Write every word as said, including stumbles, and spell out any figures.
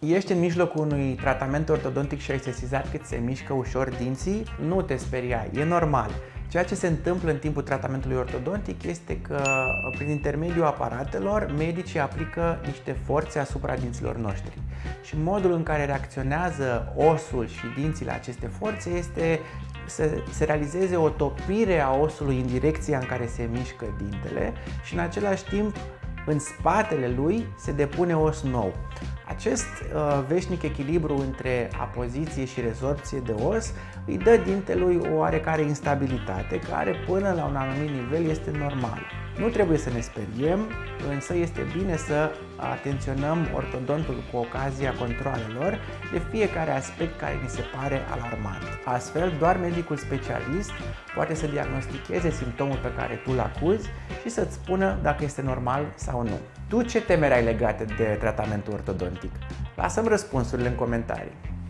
Ești în mijlocul unui tratament ortodontic și ai sesizat că ți se mișcă ușor dinții? Nu te speria, e normal. Ceea ce se întâmplă în timpul tratamentului ortodontic este că, prin intermediul aparatelor, medicii aplică niște forțe asupra dinților noștri. Și modul în care reacționează osul și dinții la aceste forțe este să se realizeze o topire a osului în direcția în care se mișcă dintele și, în același timp, în spatele lui se depune os nou. Acest uh, veșnic echilibru între apoziție și rezorpție de os îi dă dintelui o oarecare instabilitate, care până la un anumit nivel este normală. Nu trebuie să ne speriem, însă este bine să atenționăm ortodontul cu ocazia controalelor de fiecare aspect care ni se pare alarmant. Astfel, doar medicul specialist poate să diagnosticheze simptomul pe care tu îl acuzi și să-ți spună dacă este normal sau nu. Tu ce temeri ai legate de tratamentul ortodontic? Lasă-mi răspunsurile în comentarii.